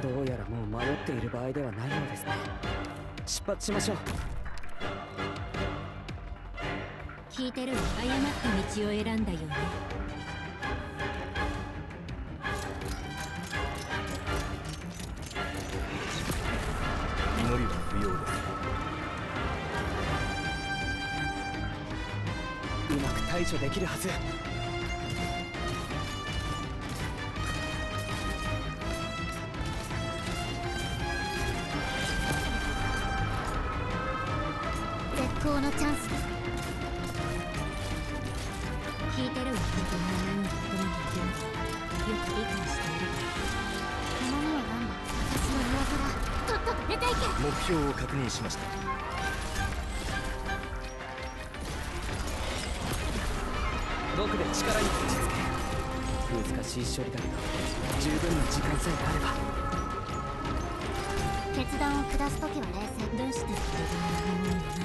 どうやらもう迷っている場合ではないようですね。出発しましょう。 聞いてるわ。誤った道を選んだよね。 祈りは不要です。 うまく対処できるはず。 絶好のチャンスです。聞いてるわ。僕が何を求めているのかよく理解している。頼みは何だ。私の妹だ。とっとと出ていけ。 目標を確認しました。 僕で力にこじつけ。難しい処理だけど十分な時間さえあれば。 決断を下すときは冷静。どうして自分のものにならない。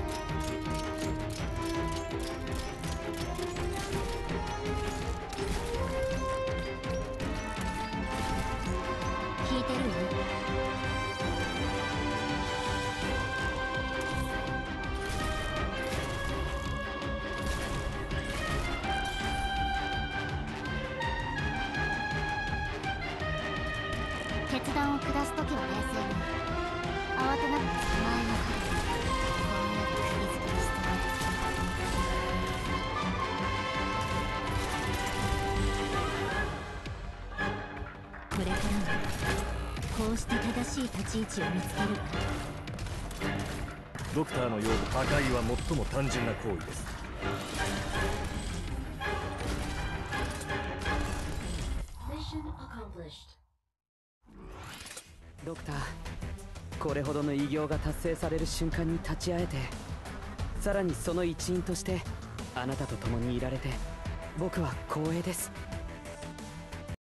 聞いてるよ。決断を下すときは冷静に。慌てなくて構えない。こんな釘付けにしてね。これからもこうして正しい立ち位置を見つけるわ。 ドクターのよう破壊は最も単純な行為です。 ドクター、これほどの偉業が達成される瞬間に立ち会えて、さらにその一員としてあなたと共にいられて、僕は光栄です。